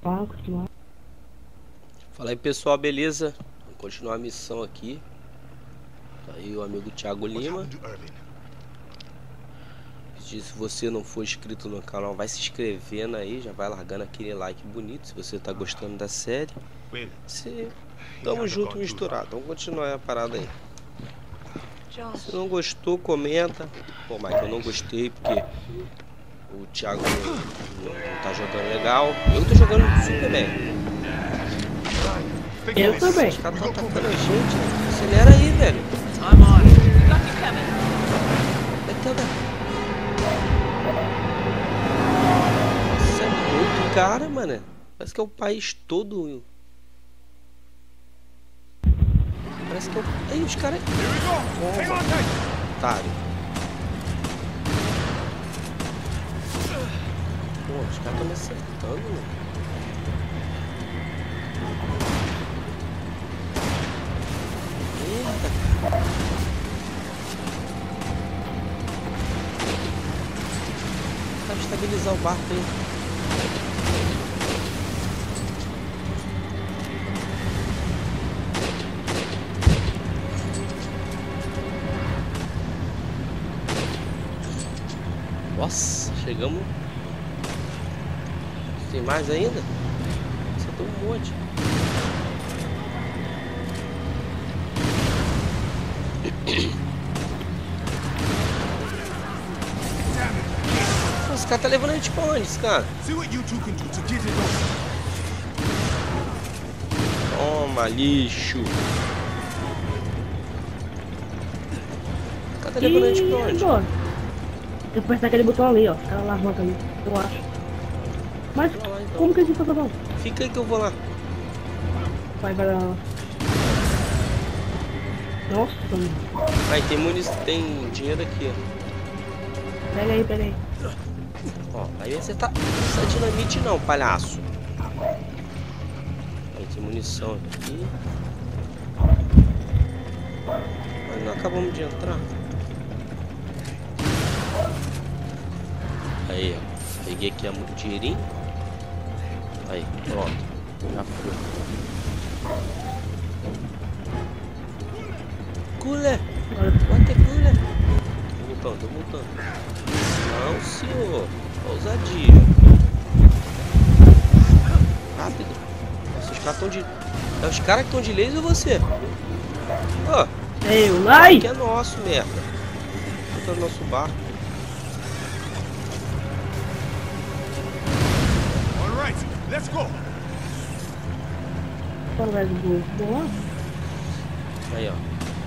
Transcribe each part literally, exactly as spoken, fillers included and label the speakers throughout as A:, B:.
A: Vamos continuar.
B: Fala aí pessoal, beleza? Vamos continuar a missão aqui. Tá aí o amigo Thiago Lima. Se você não for inscrito no canal, vai se inscrevendo aí, já vai largando aquele like bonito se você tá gostando da série. Se... Tamo junto misturado, vamos continuar a parada aí. Se não gostou, comenta. Pô, Mike, eu não gostei porque o Thiago não, não, não tá jogando legal. Eu tô jogando super bem.
A: Eu também.
B: Os caras estão atacando a gente. Acelera aí, velho. Nossa, é muito cara, mano. Parece que é o país todo. Parece que é o... Aí, os caras... Toma, otário. Pô, os caras estão me acertando, mano. Eita. Pra estabilizar o barco aí. Nossa, chegamos. Tem mais ainda? Só tem um monte. Esse cara tá levando a gente pra onde, esse cara? Toma, lixo. Esse cara tá levando a gente pra onde?
A: Agora? Eu apertar aquele botão ali, ó. Aquela alavanca ali, eu acho. Mas
B: Lá, então.
A: como que a gente tá fazendo?
B: Fica aí que eu vou lá.
A: Vai, vai lá. Nossa, mano.
B: Aí tem munição, tem dinheiro aqui, ó.
A: Pega aí, pega aí.
B: Ó, aí você tá. Não precisa de dinamite não, palhaço. Aí tem munição aqui. Mas não acabamos de entrar. Aí, ó. Peguei aqui o dinheirinho. Aí, pronto. Já foi. Cooler! What the cooler? Tô voltando, tô voltando. Não, senhor. Ousadia. Rápido. Nossa, os caras estão de... É os caras que estão de laser ou você? Ó.
A: Eu, ai!
B: Que é nosso, merda. Esse é o nosso barco.
C: Let's go.
A: Através do boa.
B: Aí, ó.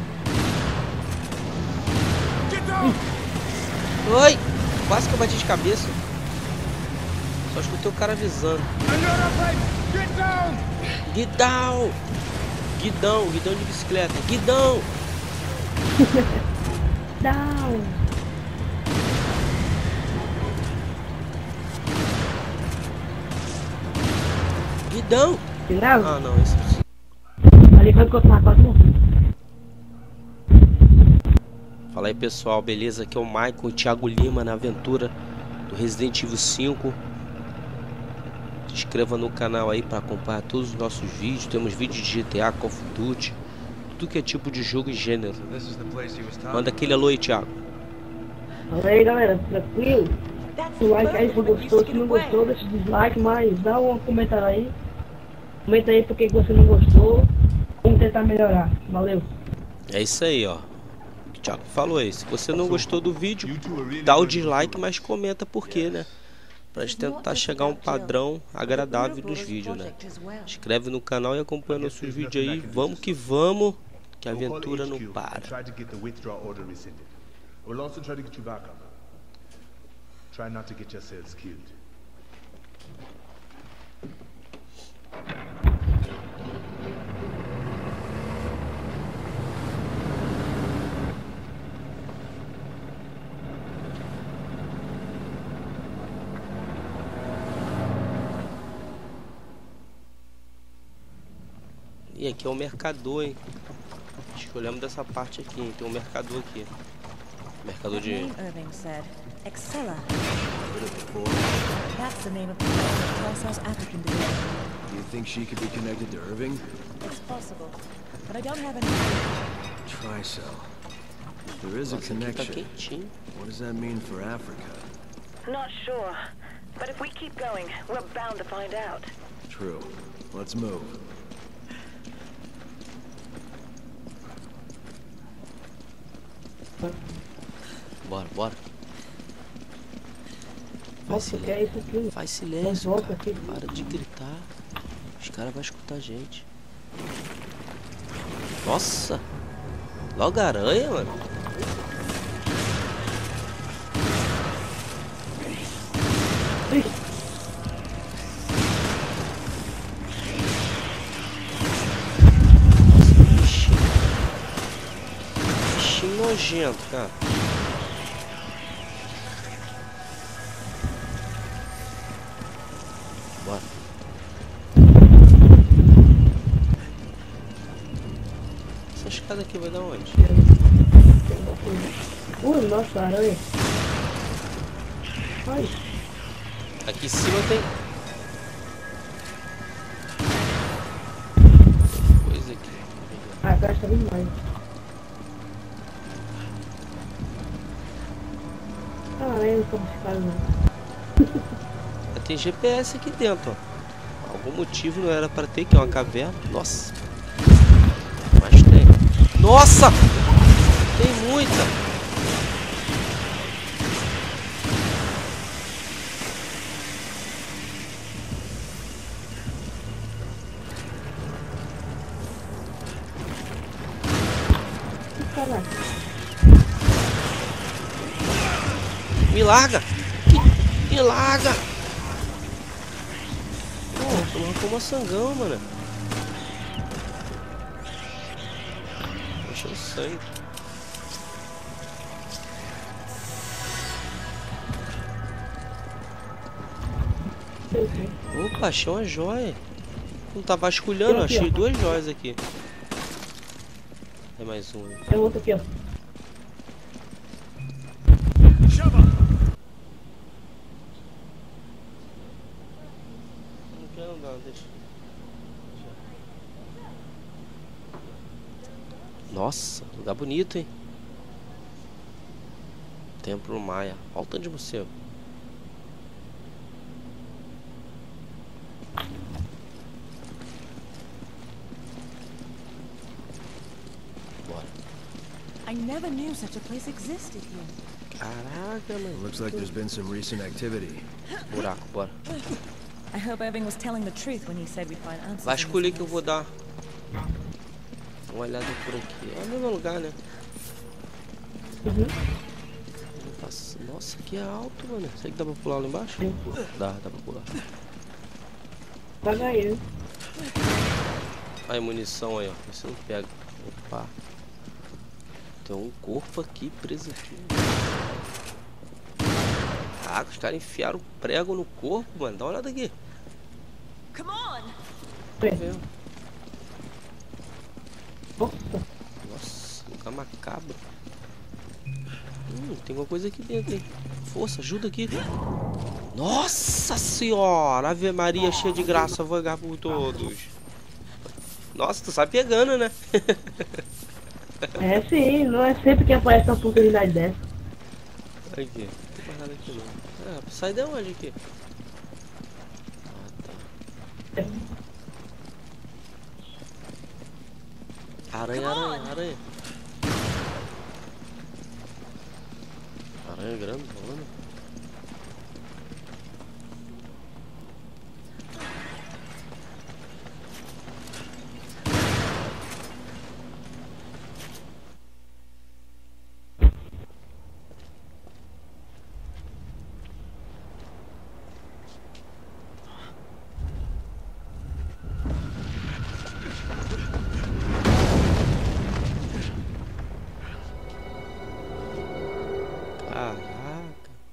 C: Get down.
B: Oi! Quase que eu bati de cabeça. Só escutei o cara avisando.
C: Get down.
B: Guidão! Guidão, guidão de bicicleta. Guidão!
A: Down.
B: Guidão!
A: Grava?
B: Ah, não, esse...
A: Ali vai cortar quase não.
B: Fala aí, pessoal, beleza? Aqui é o Michael, o Thiago Lima na aventura do Resident Evil cinco. Se inscreva no canal aí para acompanhar todos os nossos vídeos. Temos vídeos de G T A, Call of Duty, tudo que é tipo de jogo e gênero. Manda aquele alô aí, Thiago.
A: Fala aí, galera, tranquilo? O like aí se gostou, se não gostou, deixa o dislike, mas dá um comentário aí. Comenta aí porque você não gostou. Vamos tentar melhorar. Valeu.
B: É isso aí, ó. O Thiago falou aí. Se você não gostou do vídeo, dá o dislike, mas comenta por quê, né? Pra gente tentar chegar a um padrão agradável dos vídeos, né? Inscreve no canal e acompanha nossos vídeos aí. Vamos que vamos, que a aventura não para.
C: Try not to get yourselves killed.
B: E aqui é o mercador, hein? Escolhemos dessa parte aqui, hein? Tem um mercador aqui. Mercador de...
D: Irving said Excella. That's the name of the South African division.
E: Do you think she could be connected to Irving?
D: It's possible, but I don't have any.
E: Tricell. If there is a
B: Nossa, aqui tá
E: connection,
B: quentinho.
E: what does that mean for Africa?
F: Not sure, but if we keep going, we're bound to find out.
E: True. Let's move.
B: Bora, bora. Faz
A: Nossa, o que é isso aqui?
B: Faz silêncio,
A: Volta
B: cara.
A: aqui.
B: Para de gritar. Os caras vão escutar a gente. Nossa! Logo a aranha, mano. Bichinho. Bichinho nojento, cara. Bora. Essa escada aqui vai dar onde?
A: Uh, nossa, aranha. Ai,
B: Aqui em cima tem... coisa aqui.
A: a caixa tá vindo mais. Ah, aranha não como esse cara não.
B: Tem G P S aqui dentro, ó. Algum motivo não era pra ter, que é uma caverna. Nossa. Mas tem. Nossa! Tem muita.
A: Caraca.
B: Me larga! Me larga! Pô, tu marcou uma sangão, mano. Deixa o sangue. Opa, achei uma joia. Não tá vasculhando,
A: Aqui,
B: achei
A: ó.
B: duas joias aqui. Tem mais um aí.
A: Tem outro aqui, ó.
C: Chama!
B: Não quero não, deixa. Nossa, lugar bonito, hein? Templo Maia. Olha o tanto de museu. Bora.
D: I never knew such a place existed here.
B: Caraca, mano.
E: Looks like there's been some recent activity.
B: Buraco, bora.
D: I hope Irving was telling the truth when he said we'd find answers.
B: Vai
D: in
B: escolher
D: this
B: que eu vou dar uma olhada por aqui. É o mesmo lugar, né?
A: Uhum.
B: Nossa, nossa, que é alto, mano. Será que dá pra pular lá embaixo? Dá, dá pra pular.
A: Vai ganhar, hein?
B: Aí, munição aí, ó. Você não pega. Opa. Tem um corpo aqui preso aqui. Ah, os caras enfiaram prego no corpo, mano. Dá uma olhada aqui.
D: Come on!
B: Tô vendo.
A: Nossa,
B: Nossa, lugar macabro. Hum, tem alguma coisa aqui dentro, hein? Força, ajuda aqui. Nossa senhora! Ave Maria cheia de graça, vagar por todos. Nossa, tu sai pegando, né?
A: é sim, não é sempre que aparece uma oportunidade dessa.
B: Aqui, não tem mais nada aqui não. Ah, sai de onde aqui? Ah, tá. Aranha, aranha, aranha. Aranha grandona. Caraca.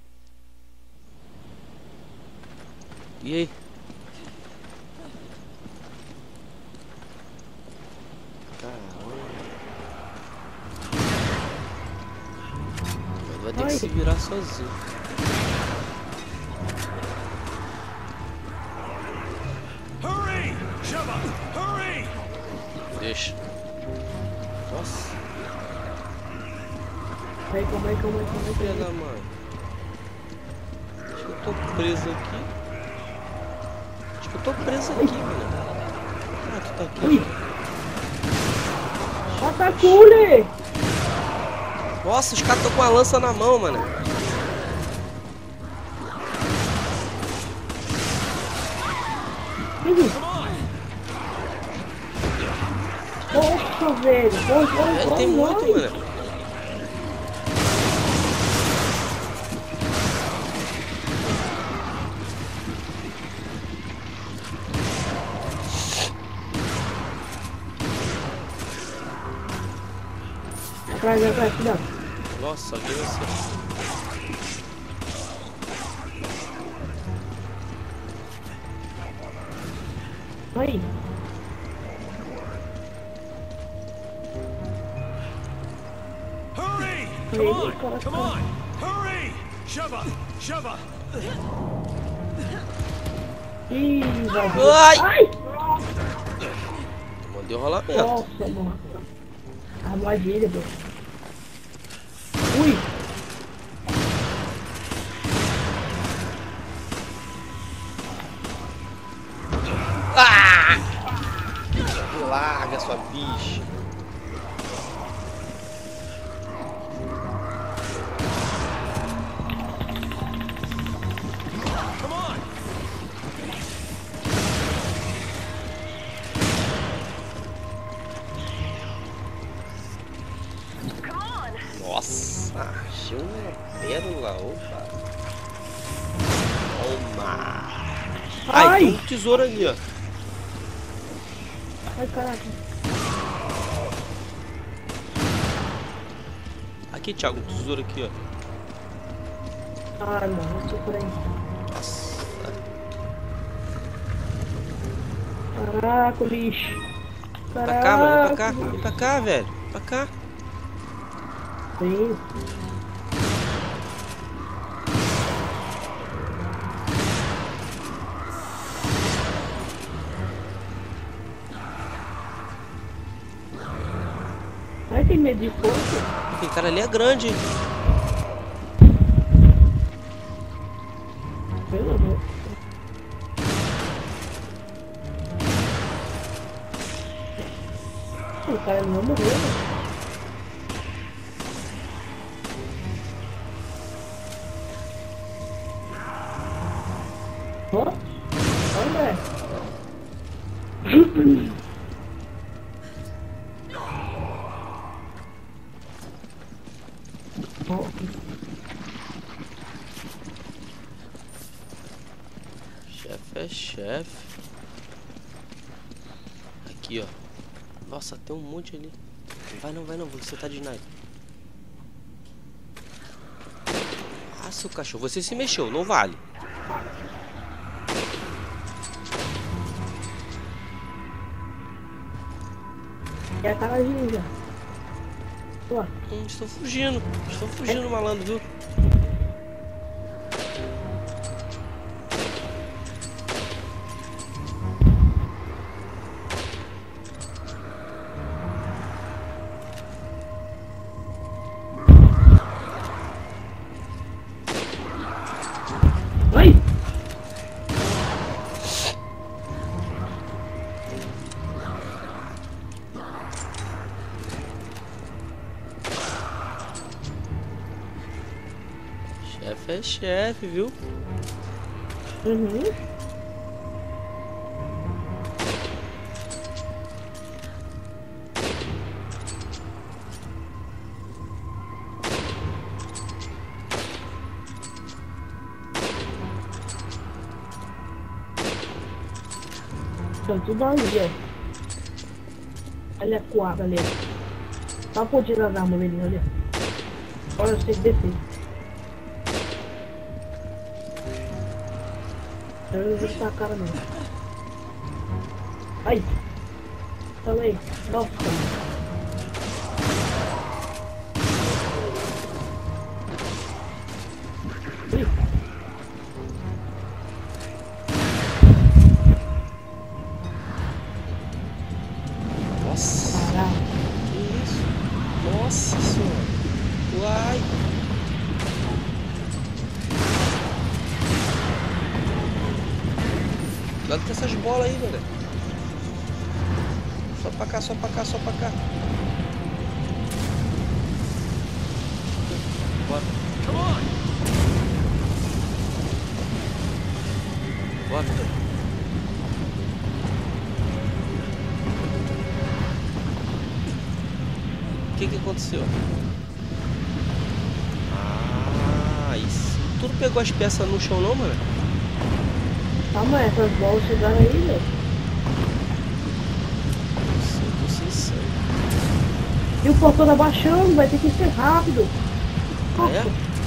B: se virar sozinho.
C: Hurry! Sheva! Hurry!
B: Deixa. Nossa.
A: Aí, calma aí, calma aí, calma aí.
B: Filha da mãe. Acho que eu tô preso aqui. Acho que eu tô preso aqui, mano. Ah, tu tá aqui.
A: Atacule!
B: Nossa, os caras estão com a lança na mão, mano.
A: Nossa, velho. Corre, corre,
B: É,
A: corre,
B: tem muito,
A: corre.
B: mano.
A: Atrás, atrás, cuidado.
B: Nossa, alguém vai ser.
A: Aí.
C: Hurry!
A: Aí,
C: Come on!
A: cara,
C: Come on! Hurry! Sheva! Sheva!
A: Ih, vazou.
B: Ai!
A: Ai!
B: Mandei o rolamento.
A: Nossa, mano. Armadilha, bro. Ui!
B: Ah! Larga sua bicha.
C: Come on!
B: Nossa, achei uma pérola. Opa. Toma. Ai,
A: Ai!
B: tem um tesouro ali, ó.
A: Ai, caraca.
B: Aqui, Thiago, um tesouro aqui, ó.
A: Ai, mano, eu tô por aí.
B: Nossa.
A: Caraca, lixo.
B: Vem pra cá, mano. Vem pra cá.
A: Caraca.
B: Vem pra cá, velho. Vem pra cá.
A: Sim. Ai, tem medo de fogo?
B: Aquele cara ali é grande.
A: Pelo amor. O cara não morreu, né? Ó, olha. Ó.
B: Chefe é chefe. Aqui, ó. Nossa, tem um monte ali. Vai não, vai não. Você tá de sniper. Ah, seu cachorro. Você se mexeu. Não vale.
A: É a caradinha já. Ó.
B: Hum, estou fugindo. Estou fugindo, malandro, viu?
A: Ai!
B: Chefe é chefe, viu?
A: Uhum. Estão tudo ali, ó. Olha a quadra ali, ó. Tá por tirar as armas ali, olha. Olha, você tem que descer. Eu não vou estar a cara não. Ai! Calma aí. Nossa! Ui.
B: Nossa.
A: Caralho.
B: Que isso? Nossa senhora. Uai. Cuidado com essas bolas aí, galera. Só pra cá, só pra cá, só pra cá. Bora.
C: Come on!
B: Bora. O que que aconteceu? Ah, isso. Tu não pegou as peças no chão não, mano?
A: Calma aí, essas bolas chegaram aí, velho.
B: Tô sem sangue.
A: E o portão tá baixando, vai ter que ser rápido.
B: Ah, é?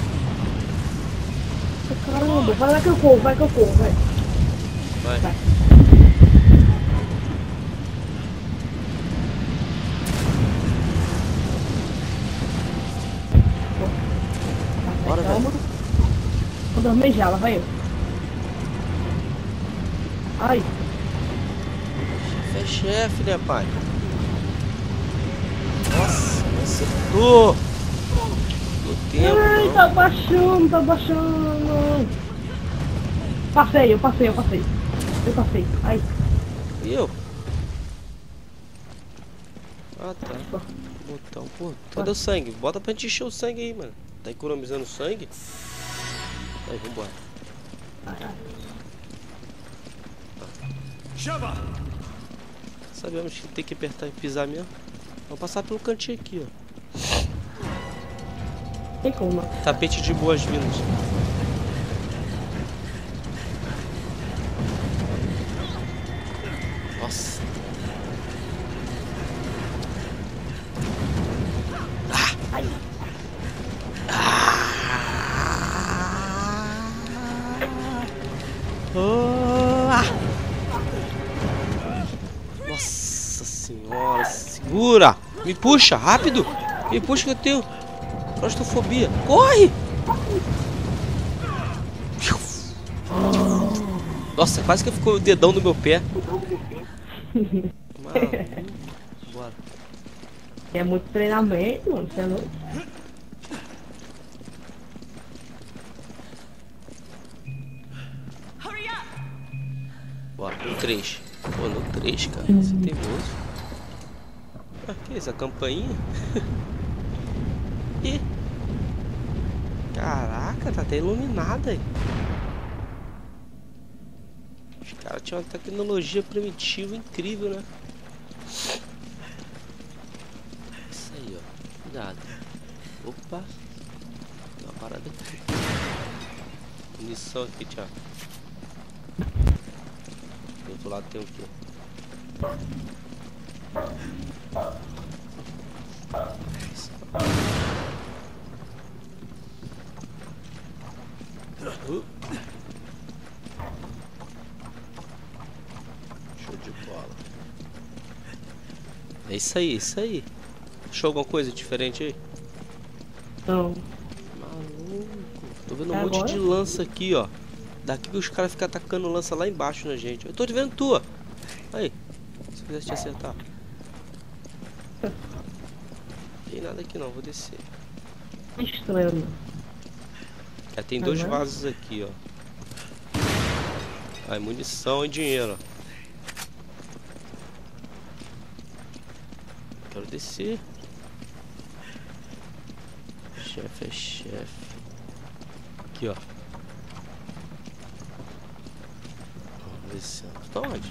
A: Caramba, vai lá que eu corro, vai que eu corro, vai.
B: Vai.
A: Vai.
B: Bora,
A: Calma. Vou dormir já, lá vai eu. Ai,
B: Chefe é chefe, né, pai? Nossa, me acertou! No tempo,
A: ai,
B: não.
A: tá baixando, tá baixando. Passei, eu passei, eu passei. Eu passei, ai.
B: E eu? Ah, tá. Botão, pô. Cadê o sangue? Bota pra gente encher o sangue aí, mano. Tá economizando sangue? Aí, vambora.
C: Sheva!
B: Sabemos que tem que apertar e pisar mesmo. Vamos passar pelo cantinho aqui, ó.
A: Tem como, não.
B: Tapete de boas-vindas. Nossa. Ah!
A: Ai.
B: Ah! Nossa senhora, segura! Me puxa, rápido! Me puxa que eu tenho claustrofobia. Corre! Nossa, quase que ficou o dedão no meu pé. Mano, bora.
A: É muito treinamento, mano, você é louco.
B: Bora, no três. Pô, no três, cara. Você é teimoso. Ah, que isso? A campainha? Ih. Caraca, tá até iluminada aí. Os caras tinham uma tecnologia primitiva incrível, né? Isso aí, ó. Cuidado. Opa. Tem uma parada aqui. Munição aqui, Thiago. Do outro lado tem o quê? Uh. Show de bola. É isso aí, é isso aí. Achou alguma coisa diferente aí?
A: Não.
B: Maluco. Tô vendo um
A: É
B: monte
A: agora?
B: de lança aqui, ó. Daqui que os caras ficam atacando lança lá embaixo na gente. Eu tô te vendo tua. Aí. Se eu quisesse te acertar. Não tem nada aqui não, vou descer.
A: Estranho.
B: Já tem dois
A: Agora?
B: vasos aqui, ó. Aí, munição e dinheiro, ó. Quero descer. Chefe é chefe. Aqui, ó. Vamos descer. Tá onde?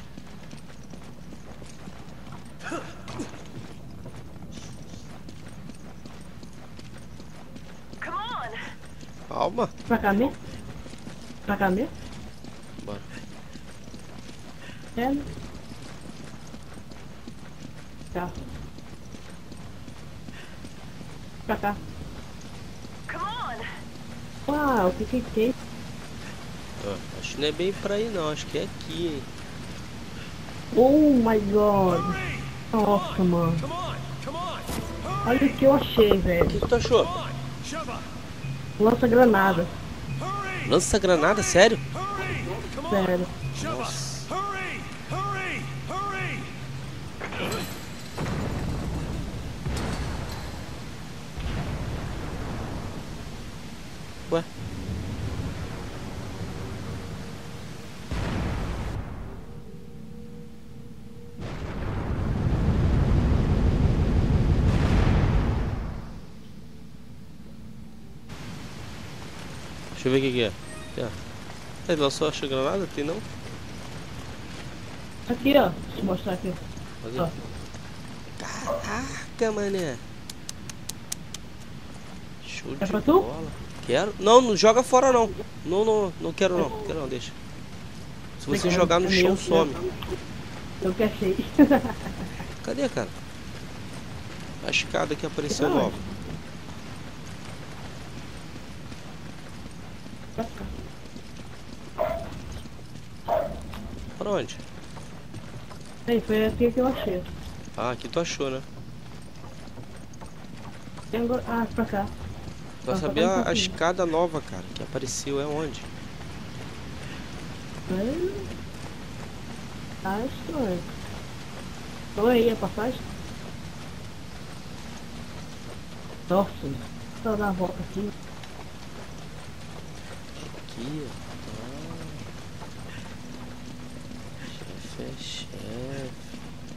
F: Come on!
B: Calma.
A: Pra cá mesmo? Pra cá mesmo?
B: Bora.
A: É, né? Tá. Pra cá.
F: Come on!
A: Uau, o que que tem?
B: Ó, acho que não é bem pra aí não. Acho que é aqui, hein.
A: Oh my god.
C: Hurry!
A: Nossa, mano.
C: Come on! Come on! Hurry!
A: Olha o que eu achei,
B: O
A: velho.
B: que tu achou?
C: Come on! Sheva!
A: Lança granada.
C: Hurry!
B: Lança granada, sério?
A: Sério.
B: Nossa.
C: Hurry! Hurry! Hurry!
B: Ué? Deixa eu ver o que que é. Tem, ó. Ele lançou a granada? Tem não?
A: Aqui, ó. Deixa eu mostrar aqui.
B: Cadê?
A: Ó.
B: Caraca, mané. Show
A: É
B: de
A: pra tu?
B: bola. Quero? Não, não joga fora não. Não, não, não quero não. Quero não, deixa. Se você jogar no chão, some.
A: Eu que achei.
B: Cadê, cara? A escada que apareceu
A: Não.
B: nova.
A: Pra cá.
B: Pra onde?
A: Aí, foi aqui que eu achei.
B: Ah, aqui tu achou, né?
A: Tem agora- Ah, pra cá.
B: Pra
A: Ah,
B: saber
A: tá bem
B: a, a
A: pouquinho.
B: escada nova, cara, que apareceu é onde?
A: Aí. Tá estranho. Olha aí a passagem. Nossa, só dar a volta aqui.
B: Aqui, ó. Ah. Chefe é chefe.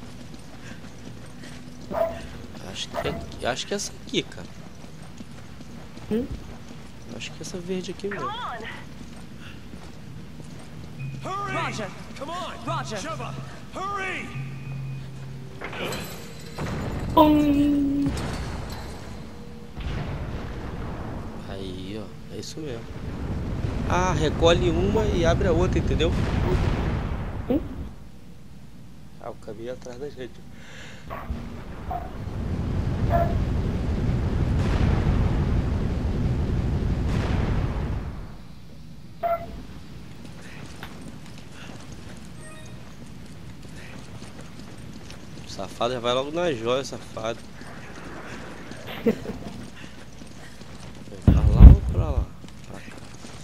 B: Acho que é aqui, acho que é essa aqui, cara.
A: Hum?
B: Acho que é essa verde aqui mesmo.
C: Hurry!
D: Roger.
C: Come on!
D: Roger.
C: Sheva! Hurry!
A: Pum!
B: Aí, ó, é isso mesmo. Ah, recolhe uma e abre a outra, entendeu?
A: Hum?
B: Ah, o caminho é atrás da gente. Safado já vai logo na joia, safado. Vai pra lá ou pra lá? Pra cá.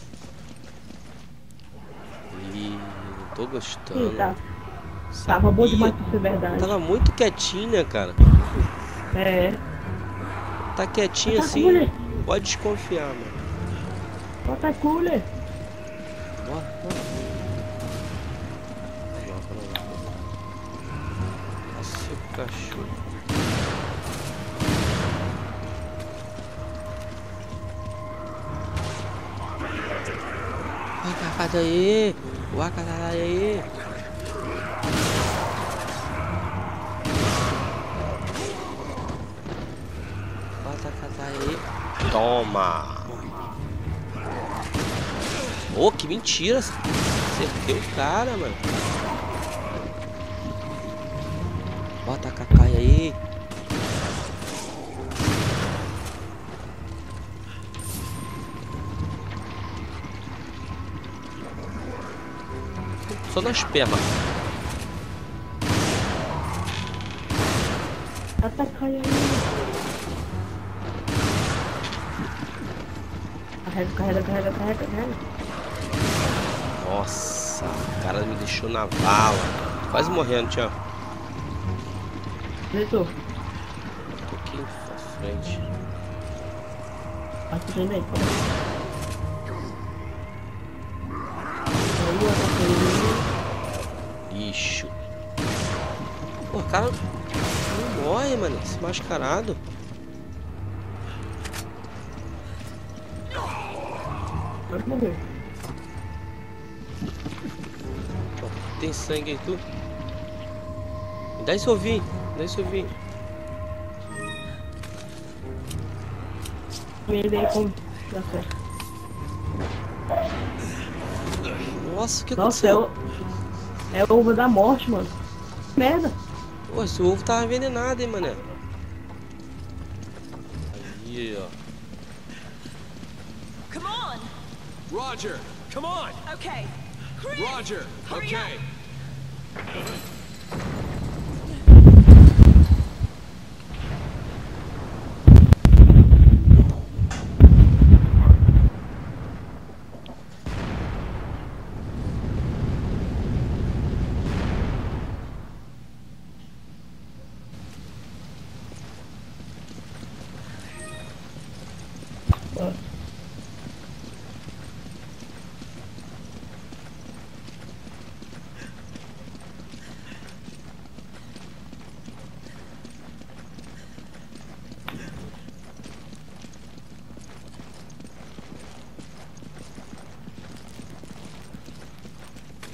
B: Ih, não tô gostando.
A: Ih, tá. Tava bom
B: Sabia.
A: demais pra ser verdade.
B: Tava muito quietinha, cara.
A: É.
B: Tá quietinha
A: Tá
B: assim,
A: cooler.
B: pode desconfiar, mano.
A: Bota cooler.
B: Bora, bora. Bora, bora, bora. Nossa, o cachorro. Vai, cacada aí. Vai, cacada aí. Bota a cacada aí. Toma. Ô, oh, que mentira. Acertei o cara, mano. Bota a cacaia aí. Só nas pernas.
A: Ataca aí. Carrega, carrega, carrega, carrega, carrega.
B: Nossa, o cara me deixou na bala. Quase morrendo, tchau.
A: Deitou.
B: Um pouquinho pra frente.
A: Aqui vem daí. Aí, ataca ele.
B: Lixo. Pô, o cara não morre, mano. Esse mascarado.
A: Pode morrer.
B: Pô, tem sangue aí, tu? Me dá esse ovinho. Me dá esse ovinho.
A: Ele aí como. Dá certo.
B: Nossa, o que
A: Nossa, é
B: aconteceu?
A: o. É o ovo da morte, mano. Merda.
B: Pô, esse ovo tava envenenado, hein, mané. Aí, ó.
D: Come on.
C: Roger! Come on!
D: Okay. Chris.
C: Roger!
D: Hurry
C: Okay!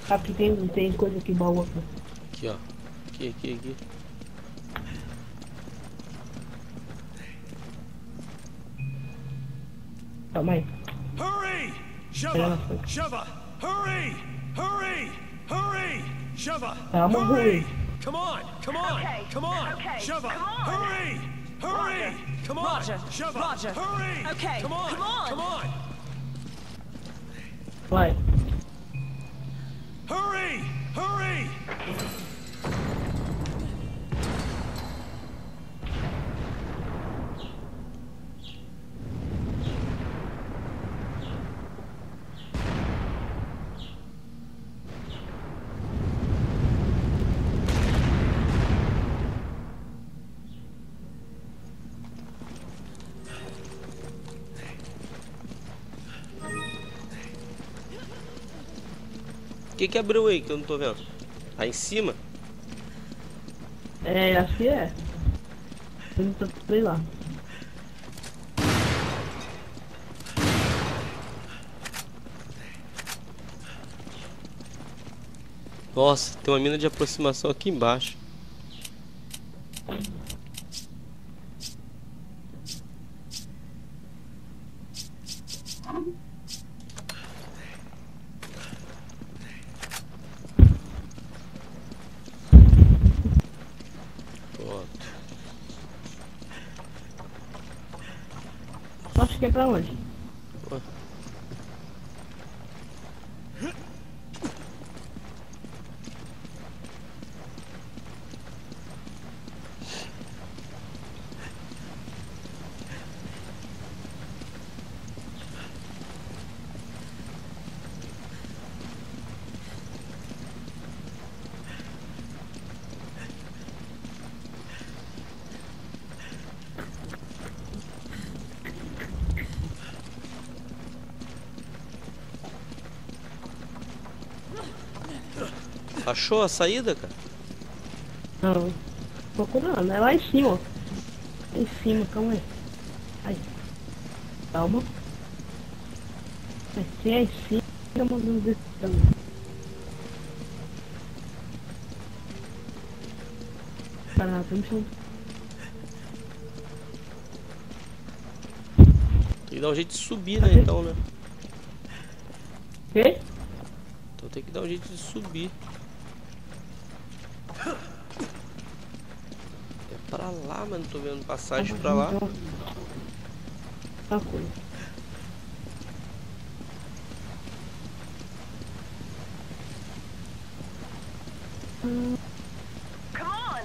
A: Aqui tem, tem coisa aqui, baú aqui.
B: Aqui, ó. Aqui, aqui, aqui.
A: Calma aí.
C: Hurry! Sheva! Sheva! Hurry! Hurry! Hurry! Sheva!
A: Calma,
C: Hurry!
A: Rui.
C: Come on! Come on!
F: Okay,
C: Come on!
F: okay,
C: Sheva!
F: come on.
C: Hurry! Hurry! Come on!
D: Roger,
C: Sheva!
D: Roger.
C: Hurry!
D: Okay,
C: Come on!
D: come on.
C: Come on!
A: Vai.
C: Hurry! Hurry!
B: O que que abriu aí que eu não tô vendo? Aí em cima?
A: É, acho que é. Eu não tô, sei lá.
B: Nossa, tem uma mina de aproximação aqui embaixo. Pronto.
A: Acho que é pra onde?
B: Ué. Achou a saída, cara?
A: Não. Procurando. É lá em cima, ó. Lá em cima, calma aí. Aí. Calma. Aqui é em cima, mandando desse tamanho. Parada, me chama.
B: Tem que dar um jeito de subir, né? Então, né?
A: Quê?
B: Então tem que dar um jeito de subir. É pra lá, mas não tô vendo passagem pra lá.
A: Tá coisa.
F: Come on!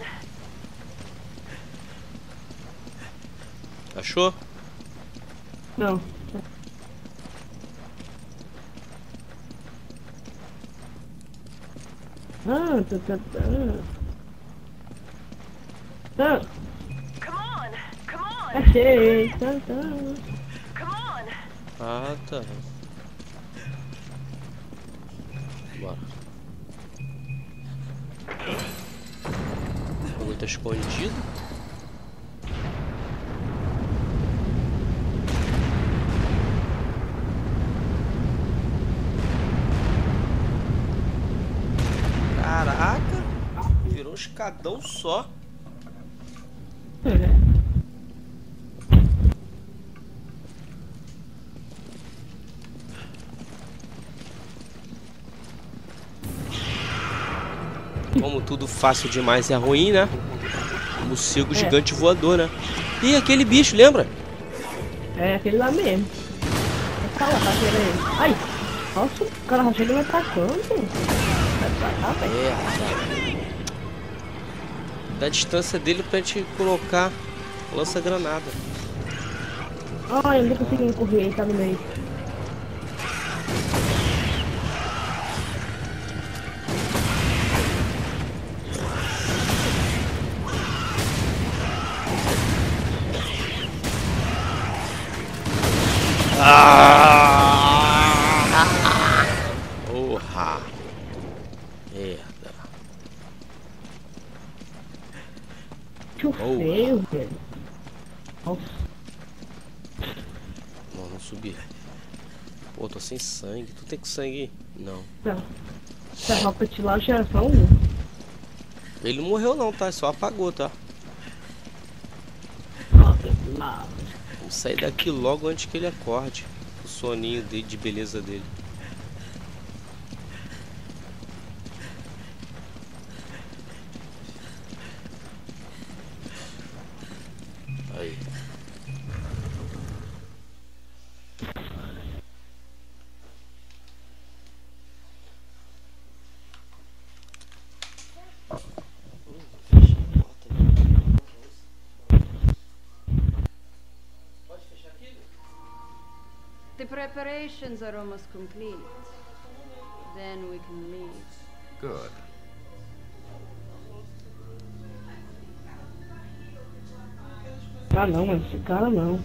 B: Achou?
A: Não. Ah, tá, tá, tá. Tá.
F: Come on! Come on!
A: Achei. Tá, tá.
F: Come on!
B: Ah, tá. Bora. O bagulho tá escondido. Caraca! Virou um escadão só.
A: É.
B: Como tudo fácil demais é ruim, né? Morcego é. Gigante voador, né? Ih, aquele bicho, lembra?
A: É aquele lá mesmo. Tá lá, tá querendo. Ai! Nossa, o cara já chega me atacando. Vai atacar, velho.
B: É. Da distância dele pra gente colocar lança-granada.
A: Ai, eu não tô conseguindo correr, ele tá no meio.
B: Ah! Porra! Merda!
A: Que feio, velho. Nossa.
B: Não, não subi. Pô, tô sem sangue. Tu tem com sangue aí? Não.
A: Não. Essa rocket lá já era só um.
B: Ele não morreu não, tá? Só apagou, tá? Vamos sair daqui logo antes que ele acorde. O soninho dele, de beleza dele. Aí.
G: The preparations are almost complete. Then we can leave.
E: Good.
A: Ah não, mas esse cara não.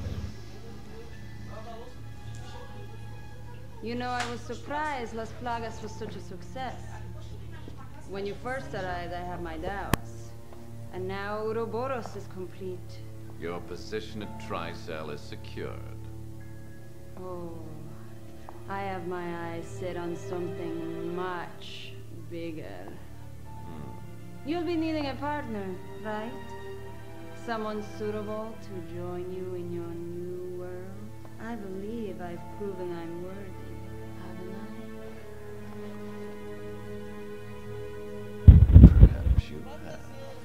G: You know, I was surprised Las Plagas was such a success. When you first arrived, I had my doubts. And now Ouroboros is complete.
H: Your position at Tricell is secured.
G: Oh, I have my eyes set on something much bigger.
H: Hmm.
G: You'll be needing a partner, right? Someone suitable to join you in your new world. I believe I've proven I'm worthy, haven't I?
H: Perhaps you have.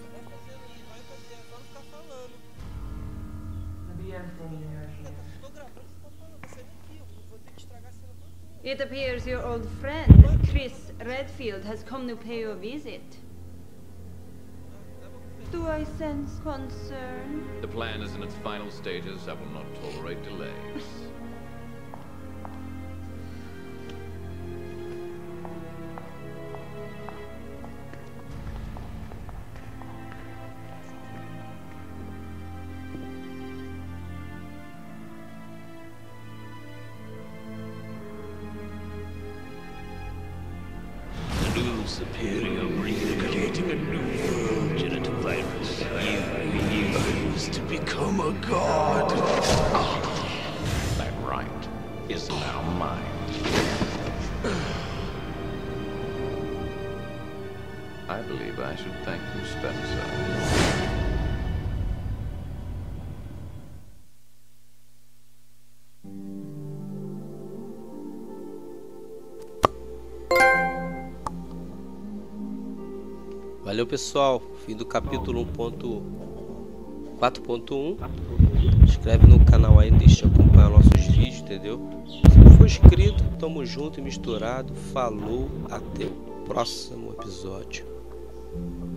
G: It appears your old friend, Chris Redfield, has come to pay you a visit. Do I sense concern?
H: The plan is in its final stages. I will not tolerate delays.
I: Superior recreating a new world, genital virus. You used to become a god.
H: That right is now mine. I believe I should thank you, Spencer.
B: Valeu, pessoal. Fim do capítulo um ponto quatro ponto um. Inscreve no canal aí, deixa eu acompanhar nossos vídeos, entendeu? Se não for inscrito, tamo junto e misturado. Falou, até o próximo episódio.